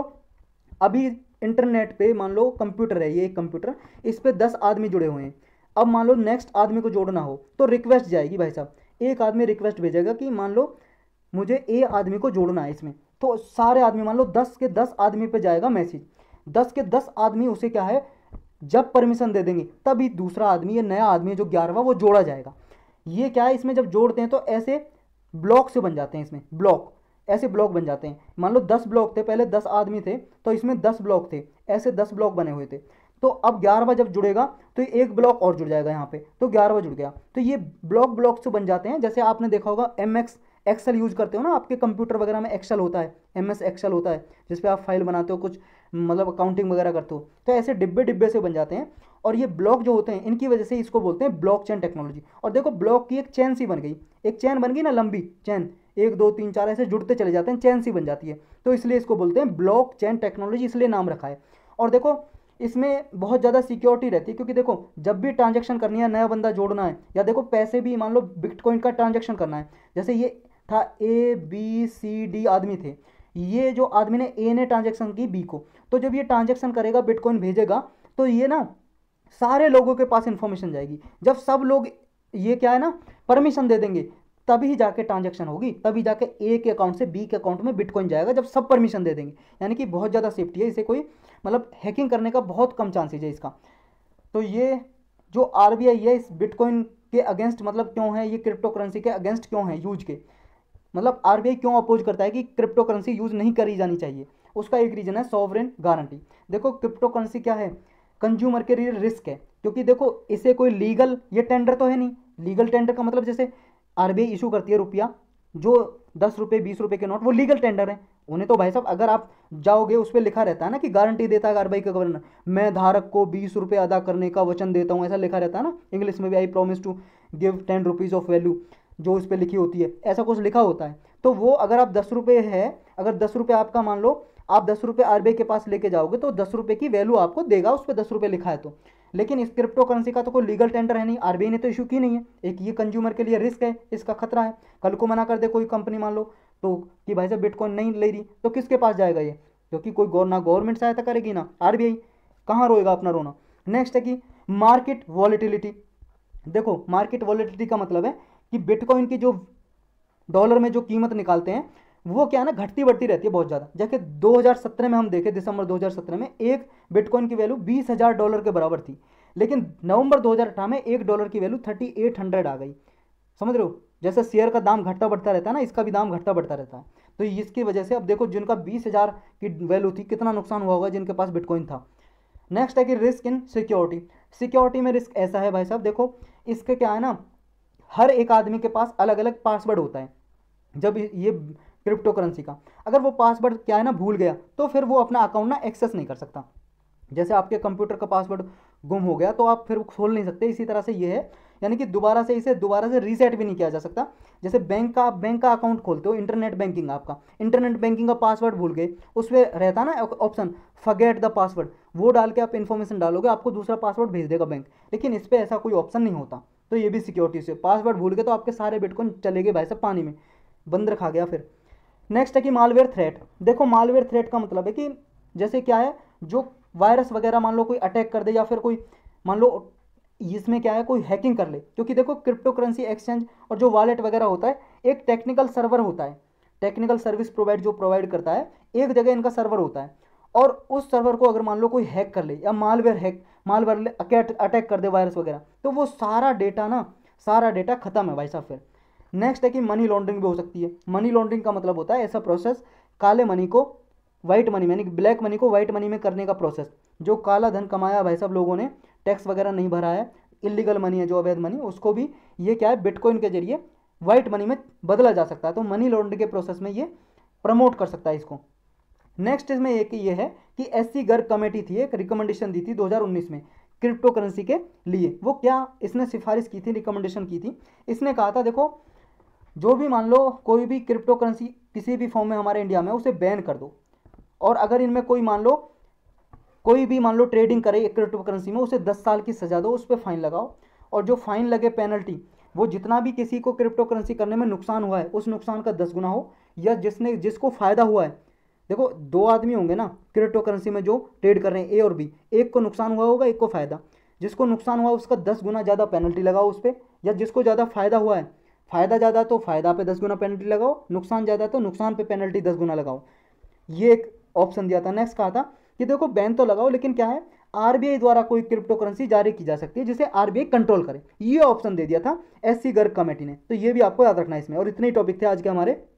अभी इंटरनेट पे मान लो कंप्यूटर है, ये एक कंप्यूटर, इस पे दस आदमी जुड़े हुए हैं। अब मान लो नेक्स्ट आदमी को जोड़ना हो तो रिक्वेस्ट जाएगी भाई साहब, एक आदमी रिक्वेस्ट भेजेगा कि मान लो मुझे ए आदमी को जोड़ना है इसमें, तो सारे आदमी मान लो दस के दस आदमी पे जाएगा मैसेज, दस के दस आदमी उसे क्या है जब परमिशन दे देंगे तभी दूसरा आदमी, ये नया आदमी जो ग्यारहवा, वो जोड़ा जाएगा। ये क्या है, इसमें जब जोड़ते हैं तो ऐसे ब्लॉक से बन जाते हैं, इसमें ब्लॉक, ऐसे ब्लॉक बन जाते हैं। मान लो दस ब्लॉक थे, पहले दस आदमी थे तो इसमें दस ब्लॉक थे, ऐसे दस ब्लॉक बने हुए थे। तो अब ग्यारहवा जब जुड़ेगा तो एक ब्लॉक और जुड़ जाएगा यहाँ पे, तो ग्यारहवा जुड़ गया। तो ये ब्लॉक ब्लॉक से बन जाते हैं। जैसे आपने देखा होगा एम एक्स एक्सेल यूज करते हो ना, आपके कंप्यूटर वगैरह में एक्सेल होता है, एम एस एक्सेल होता है, जिसपे आप फाइल बनाते हो, कुछ मतलब अकाउंटिंग वगैरह करते हो, तो ऐसे डिब्बे डिब्बे से बन जाते हैं। और ये ब्लॉक जो होते हैं इनकी वजह से इसको बोलते हैं ब्लॉकचेन टेक्नोलॉजी। और देखो ब्लॉक की एक चेन सी बन गई, एक चेन बन गई ना, लंबी चेन, एक दो तीन चार ऐसे जुड़ते चले जाते हैं, चेन सी बन जाती है, तो इसलिए इसको बोलते हैं ब्लॉक चेन टेक्नोलॉजी, इसलिए नाम रखा है। और देखो इसमें बहुत ज़्यादा सिक्योरिटी रहती है, क्योंकि देखो जब भी ट्रांजैक्शन करनी है, नया बंदा जोड़ना है, या देखो पैसे भी मान लो बिटकॉइन का ट्रांजैक्शन करना है, जैसे ये था ए बी सी डी आदमी थे, ये जो आदमी ने ए ने ट्रांजैक्शन की बी को, तो जब ये ट्रांजैक्शन करेगा, बिटकॉइन भेजेगा, तो ये ना सारे लोगों के पास इंफॉर्मेशन जाएगी। जब सब लोग ये क्या है ना परमिशन दे देंगे तभी जाके ट्रांजैक्शन होगी, तभी जाके ए के अकाउंट से बी के अकाउंट में बिटकॉइन जाएगा, जब सब परमिशन दे देंगे। यानी कि बहुत ज़्यादा सेफ्टी है, इसे कोई मतलब हैकिंग करने का बहुत कम चांसेज है इसका। तो ये जो आरबीआई है इस बिटकॉइन के अगेंस्ट मतलब क्यों है, ये क्रिप्टो करेंसी के अगेंस्ट क्यों है यूज के, मतलब आरबीआई क्यों अपोज करता है कि क्रिप्टो करेंसी यूज नहीं करी जानी चाहिए, उसका एक रीजन है सॉवरेन गारंटी। देखो क्रिप्टो करेंसी क्या है, कंज्यूमर के लिए रिस्क है, क्योंकि देखो इसे कोई लीगल ये टेंडर तो है नहीं। लीगल टेंडर का मतलब जैसे आरबीआई इशू करती है रुपया, जो दस रुपये बीस रुपये के नोट, वो लीगल टेंडर है। उन्हें तो भाई साहब अगर आप जाओगे उस पर लिखा रहता है ना कि गारंटी देता है आरबीआई का गवर्नर, मैं धारक को बीस रुपये अदा करने का वचन देता हूँ, ऐसा लिखा रहता है ना इंग्लिश में भी, I promise to give ten rupees of value, जो उस पर लिखी होती है, ऐसा कुछ लिखा होता है। तो वो अगर आप दस रुपये है, अगर दस रुपये आपका मान लो आप दस रुपये आरबीआई के पास लेके जाओगे तो दस रुपये की वैल्यू आपको देगा, उस पर दस रुपये लिखा है तो। लेकिन इस क्रिप्टो करेंसी का तो कोई लीगल टेंडर है नहीं, आरबीआई ने तो इशू की नहीं है। एक ये कंज्यूमर के लिए रिस्क है, इसका खतरा है, कल को मना कर दे कोई कंपनी मान लो तो कि भाई साहब बिटकॉइन नहीं ले रही, तो किसके पास जाएगा ये, क्योंकि कोई गौर ना गवर्नमेंट सहायता करेगी ना आरबीआई, कहाँ रोएगा अपना रोना। नेक्स्ट है कि मार्केट वॉलेटिलिटी। देखो मार्केट वॉलेटिलिटी का मतलब है कि बिटकॉइन की जो डॉलर में जो कीमत निकालते हैं वो क्या है ना घटती बढ़ती रहती है बहुत ज़्यादा। जैसे दो हज़ार सत्रह में हम देखें, दिसंबर दो हज़ार सत्रह में एक बिटकॉइन की वैल्यू बीस हज़ार डॉलर के बराबर थी, लेकिन नवंबर दो हज़ार अठारह में एक डॉलर की वैल्यू थर्टी एट हंड्रेड आ गई। समझ रहे हो, जैसे शेयर का दाम घटता बढ़ता रहता है ना, इसका भी दाम घटता बढ़ता रहता है। तो इसकी वजह से अब देखो जिनका बीस हज़ार की वैल्यू थी कितना नुकसान हुआ होगा जिनके पास बिटकॉइन था। नेक्स्ट है कि रिस्क इन सिक्योरिटी। सिक्योरिटी में रिस्क ऐसा है भाई साहब, देखो इसके क्या है ना, हर एक आदमी के पास अलग अलग पासवर्ड होता है। जब ये क्रिप्टो करेंसी का अगर वो पासवर्ड क्या है ना भूल गया तो फिर वो अपना अकाउंट ना एक्सेस नहीं कर सकता। जैसे आपके कंप्यूटर का पासवर्ड गुम हो गया तो आप फिर खोल नहीं सकते, इसी तरह से ये है, यानी कि दोबारा से इसे दोबारा से रीसेट भी नहीं किया जा सकता। जैसे बैंक का आप बैंक का अकाउंट खोलते हो, इंटरनेट बैंकिंग, आपका इंटरनेट बैंकिंग का पासवर्ड भूल गए, उसमें रहता ना ऑप्शन फॉरगेट द पासवर्ड, वो डाल के आप इन्फॉर्मेशन डालोगे आपको दूसरा पासवर्ड भेज देगा बैंक, लेकिन इस पर ऐसा कोई ऑप्शन नहीं होता। तो ये भी सिक्योरिटी से, पासवर्ड भूल गए तो आपके सारे बिटकॉइन चले गए भाई साहब पानी में, बंद रखा गया फिर। नेक्स्ट है कि मालवेयर थ्रेट। देखो मालवेयर थ्रेट का मतलब है कि जैसे क्या है, जो वायरस वगैरह मान लो कोई अटैक कर दे, या फिर कोई मान लो इसमें क्या है कोई हैकिंग कर ले, क्योंकि देखो क्रिप्टो करेंसी एक्सचेंज और जो वॉलेट वगैरह होता है एक टेक्निकल सर्वर होता है, टेक्निकल सर्विस प्रोवाइड जो प्रोवाइड करता है, एक जगह इनका सर्वर होता है, और उस सर्वर को अगर मान लो कोई हैक कर ले या मालवेयर हैक मालवेयर अटैक कर दे वायरस वगैरह, तो वो सारा डेटा ना सारा डेटा खत्म है भाई साहब फिर। नेक्स्ट है कि मनी लॉन्ड्रिंग भी हो सकती है। मनी लॉन्ड्रिंग का मतलब होता है ऐसा प्रोसेस काले मनी को वाइट मनी में, यानी ब्लैक मनी को वाइट मनी में करने का प्रोसेस। जो काला धन कमाया भाई साहब लोगों ने, टैक्स वगैरह नहीं भरा है, इलीगल मनी है जो अवैध मनी, उसको भी ये क्या है बिटकॉइन के जरिए वाइट मनी में बदला जा सकता है। तो मनी लॉन्ड्रिंग के प्रोसेस में ये प्रमोट कर सकता है इसको। नेक्स्ट इसमें एक ये है कि एससी गर्ग कमेटी थी, एक रिकमेंडेशन दी थी दो हज़ार उन्नीस में क्रिप्टो करेंसी के लिए। वो क्या इसने सिफारिश की थी, रिकमेंडेशन की थी। इसने कहा था देखो जो भी मान लो कोई भी क्रिप्टो करेंसी किसी भी फॉर्म में हमारे इंडिया में उसे बैन कर दो, और अगर इनमें कोई मान लो कोई भी मान लो ट्रेडिंग करे क्रिप्टो करेंसी में उसे दस साल की सजा दो, उस पर फाइन लगाओ, और जो फाइन लगे पेनल्टी वो जितना भी किसी को क्रिप्टो करेंसी करने में नुकसान हुआ है उस नुकसान का दस गुना हो, या जिसने जिसको फायदा हुआ है, देखो दो आदमी होंगे ना क्रिप्टो करेंसी में जो ट्रेड कर रहे हैं ए और बी, एक को नुकसान हुआ होगा एक को फायदा, जिसको नुकसान हुआ उसका दस गुना ज़्यादा पेनल्टी लगाओ उस पर, या जिसको ज़्यादा फायदा हुआ है, फायदा ज़्यादा तो फायदा पे दस गुना पेनल्टी लगाओ, नुकसान ज़्यादा तो नुकसान पे पेनल्टी दस गुना लगाओ। ये एक ऑप्शन दिया था। नेक्स्ट कहा था कि देखो बैन तो लगाओ लेकिन क्या है आरबीआई द्वारा कोई क्रिप्टो करेंसी जारी की जा सकती है जिसे आरबीआई कंट्रोल करे, ये ऑप्शन दे दिया था एससी गर्ग कमेटी ने। तो ये भी आपको याद रखना है इसमें। और इतने ही टॉपिक थे आज के हमारे।